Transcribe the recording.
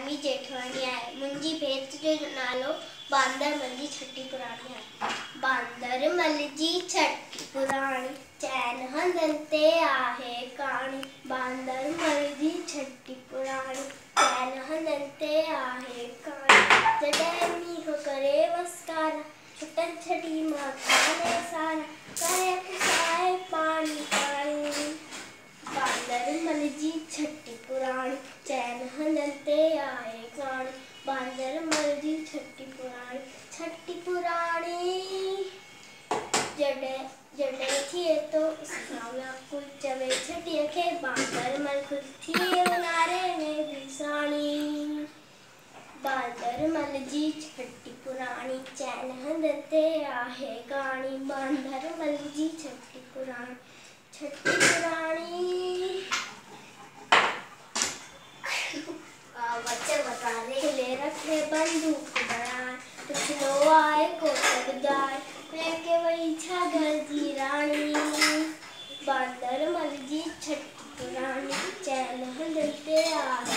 जानवी जेठवानी आहे। मुंहिंजी भेट जो नालो बांदरमल जी छठी पुराणी आहे। बांदरमल जी छठी पुराणी चैन हंधनि ते आहे कहाणी। बांदरमल जी छठी पुराणी चैन हंधनि ते आहे कहाणी। जॾहिं मींहुं करे वसकारा छुटनि छठी माता ने सारा करे पुसाए पाणी पाणी। बांदरमल जी छठी पुराणी चैन हंधनि ते आहे कहाणी। बांदरमल जी छठी पुराणी जॾहिं थिए तो सावला कुल चवे छठीअ खे बांदरमल ख़ुशि थिए ऊन्हारे में बि साणी। बांदरमल जी छठी पुराणी चैन हंधनि ते आहे कहाणी। बांदरमल जी छठी पुराणी खुले रखे बंदूक बनाए पुछलो आए कोट बुधाए लेके वही छा घर जी रानी। बांदरमल जी छठी पुराणी चैन हंधनि ते आहे